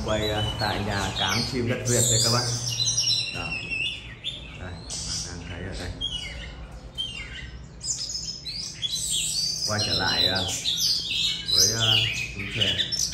quay tại nhà cám chim đất Việt đây các bác. Đó. Đây, đang thấy ở đây. Quay trở lại với chú chè.